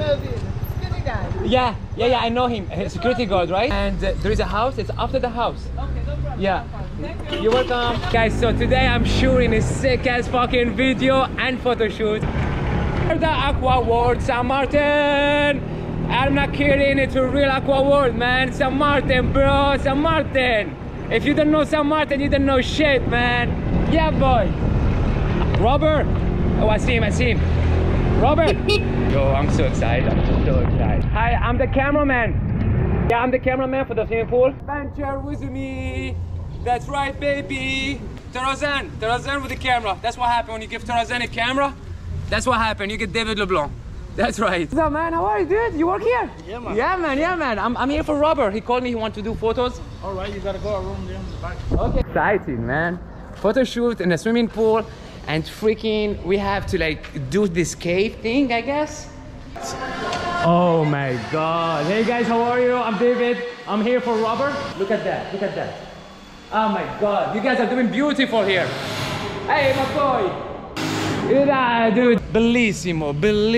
know the skinny guy. Yeah, I know him. He's security guard, right? And there is a house. It's after the house. Okay, no problem. Yeah. Thank you. You're welcome. Guys, so today I'm shooting a sick ass fucking video and photo shoot. The Aqua World, San Martin. I'm not kidding, it's a real Aqua World, man. San Martin, bro, San Martin. If you don't know San Martin, you don't know shit, man. Yeah, boy. Robert. Oh, I see him. Robert. Yo, I'm so excited. Hi, I'm the cameraman. Yeah, I'm the cameraman for the swimming pool. Venture with me. That's right, baby. Tarazan with the camera. That's what happened when you give Tarazan a camera. That's what happened. You get David LeBlanc. That's right. What's up, man? How are you, dude? You work here? Yeah, man. Yeah, man. I'm here for Robert. He called me. He wants to do photos. All right, you gotta go around there in the back. Okay. Exciting, man. Photo shoot in a swimming pool, and freaking, we have to like do this cave thing, I guess. Oh my God. Hey guys, how are you? I'm David. I'm here for Robert. Look at that. Oh my God. You guys are doing beautiful here. Hey, my boy. Dude, bellissimo.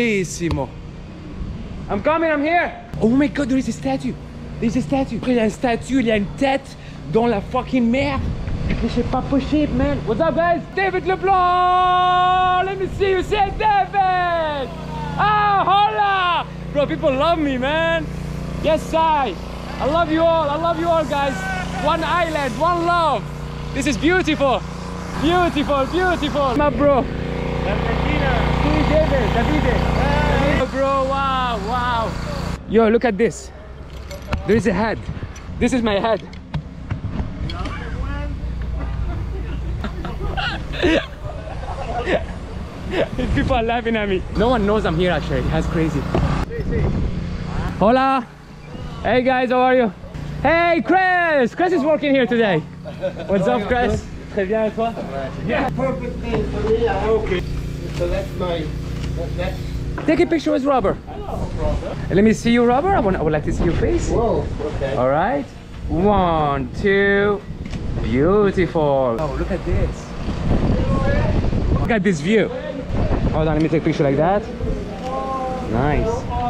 I'm coming, I'm here. Oh my God, there is a statue. Il y a une statue, il y a une tête dans la fucking mer. C'est pas possible, man. What's up, guys? David LeBlanc. Let me see you say David. Ah, hola. Bro, people love me, man. Yes, I love you all, guys. One island, one love. This is beautiful. My bro. Davide. Hey. Bro, wow. Yo, look at this. There is a head. This is my head. People are laughing at me. No one knows I'm here actually. That's crazy. Hola. Hey guys, how are you? Hey, Chris. Chris is working here today. What's up, Chris? Très bien, et toi? Yeah, perfect thing for me. Okay. So that's my. Take a picture with Robert. Let me see you, Robert. I would like to see your face. Whoa. Okay. All right. 1, 2. Beautiful. Oh, look at this. Look at this view. Hold on, let me take a picture like that. Nice.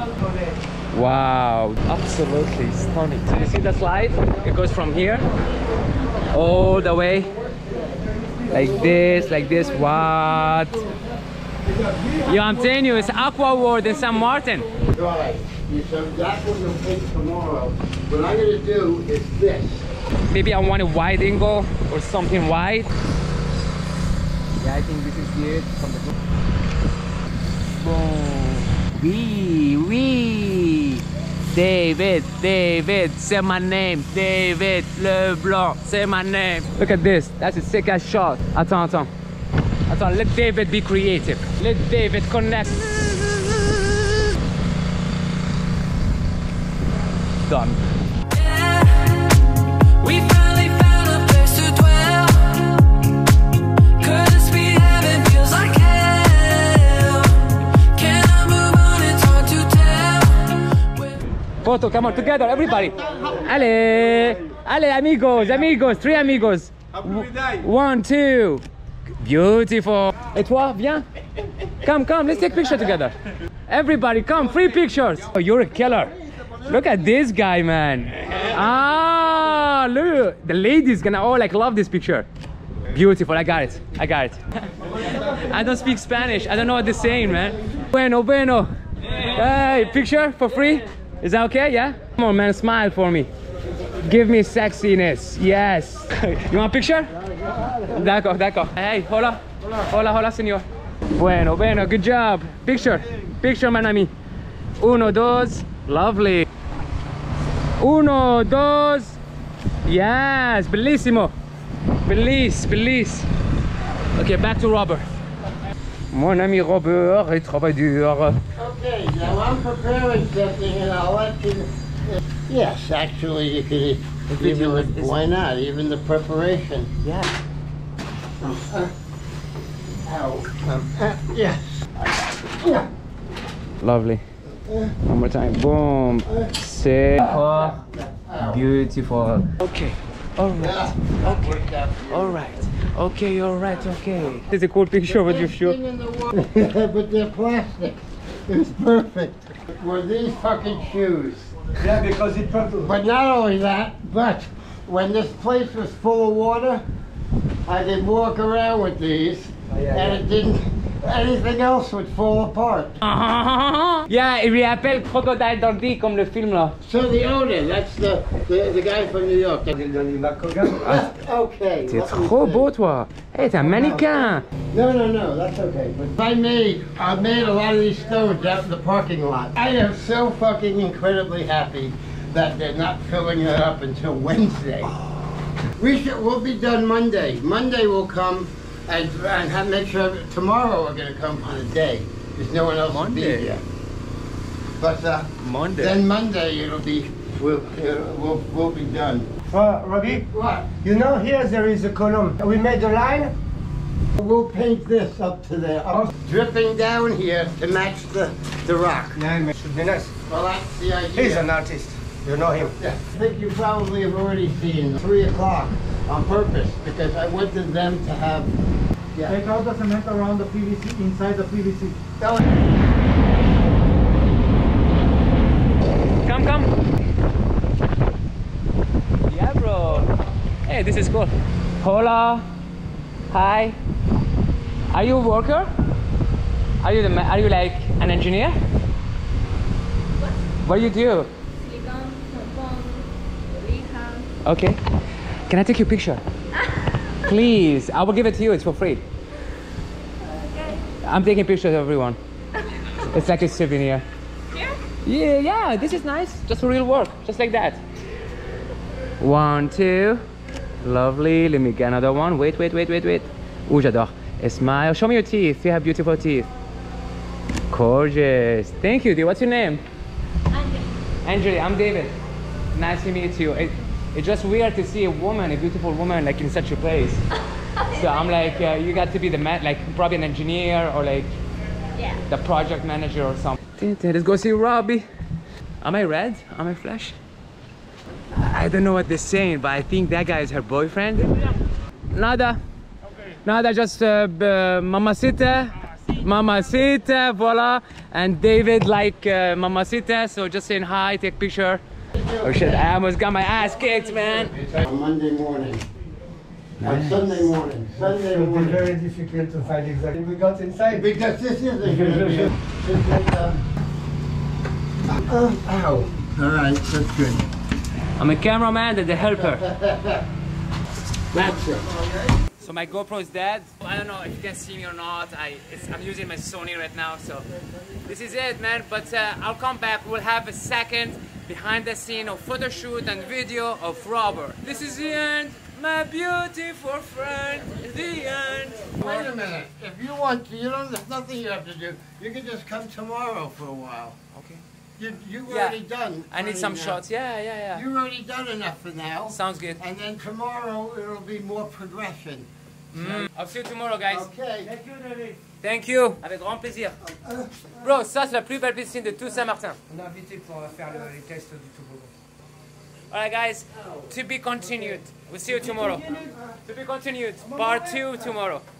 Wow, absolutely stunning. So you see the slide? It goes from here all the way like this. What? Yo, I'm telling you, it's Aqua World in San Martin. Right. So that's what you'll take tomorrow. What I'm gonna do is this. Maybe I want a wide angle or something wide. Yeah, I think this is good from the boom. Oui. David, say my name. David LeBlanc, say my name. Look at this. That's a sick ass shot. Attends. Let David be creative. Let David connect. Done. We finally found a place to dwell. Couldn't speak, heaven feels like hell. Can I move on? It's hard to tell. Photo, come on, together, everybody. Allez, amigos, 3 amigos. 1, 2. Beautiful. Et toi, viens. Come, let's take picture together. Everybody, come, 3 pictures. Oh, you're a killer. Look at this guy, man. Ah, look. The ladies gonna all like love this picture. Beautiful, I got it. I don't speak Spanish. I don't know what they're saying, man. Bueno. Hey, picture for free? Is that okay, yeah? Come on, man, smile for me. Give me sexiness, yes. You want a picture? D'accord. Hey, hola, señor. Bueno, good job. Picture, mon ami. 1, 2, lovely. 1, 2, yes, bellissimo. Belize. Okay, back to Robert. Mon ami Robert, il travaille dur. Okay, now I'm preparing something and I'll let you. Yes, actually, you could even. Why not? Even the preparation. Yeah. Yes. Lovely. One more time. Boom. Sick. Oh, beautiful. Okay. All right. Okay. This is a cool picture with your shoe. But they're plastic. It's perfect. Were these fucking shoes. Yeah, because it's purple. But not only that, but when this place was full of water, I could walk around with these, and it didn't, anything else would fall apart. Yeah, il lui appelle Crocodile Dundee comme le film là. So the owner, that's the guy from New York. Okay. T'es trop beau toi. Hey, t'es un mannequin. No, that's okay. But I made a lot of these stones out in the parking lot. I am so fucking incredibly happy that they're not filling it up until Wednesday. We'll be done Monday. Monday will come and make sure tomorrow we're gonna come on a day because no one else will be here. But Monday. then Monday we'll be done. Robbie, What? you know here there is a column. We made a line. We'll paint this up to there, dripping down here to match the rock. Yeah, it should be nice. Well, that's the idea. He's an artist. You know him. Yeah. I think you probably have already seen 3 o'clock on purpose because I wanted them to have. Yeah. Take out the cement around the PVC, inside the PVC. Come. Yeah, bro. Hey, this is cool. Hola. Hi. Are you a worker? Are you like an engineer? What do you do? Okay. Can I take your picture? Please. I will give it to you. It's for free. Okay. I'm taking pictures of everyone. It's like a souvenir. Here? Yeah. This is nice. Just for real work. Just like that. 1, 2. Lovely. Let me get another one. Wait. Ooh, j'adore. A smile. Show me your teeth. You have beautiful teeth. Gorgeous. Thank you, dear. What's your name? Angeli. I'm David. Nice to meet you. It's just weird to see a beautiful woman, like in such a place. So I'm like, you got to be the man, like probably an engineer or like the project manager or something. Let's go see Robbie. Am I red? Am I flash? I don't know what they're saying, but I think that guy is her boyfriend. Nada. Nada, just mamacita, voila. And David like mamacita, so just saying hi, take picture. Oh shit, I almost got my ass kicked, man. On Monday morning. On Sunday morning. It will be very difficult to find exactly. We got inside. Because this isn't going to be just like ow. All right, that's good. I'm a cameraman and the helper. That's it. So my GoPro is dead. I don't know if you can see me or not. I'm using my Sony right now, so this is it, man. But I'll come back. We'll have a second behind the scene of photo shoot and video of Robert. This is the end, my beautiful friend. The end. Wait a minute. If you want to, there's nothing you have to do. You can just come tomorrow for a while. Okay. You've already done. I need some shots. Yeah. You've already done enough for now. Sounds good. And then tomorrow it'll be more progression. I'll see you tomorrow, guys. Okay. Thank you, David. Thank you. Avec grand plaisir. Bro, ça c'est la plus belle piscine de tout Saint-Martin. On a invité pour faire les tests du toboggan. Alright, guys. To be continued. We'll see you tomorrow. To be continued. Part 2 tomorrow.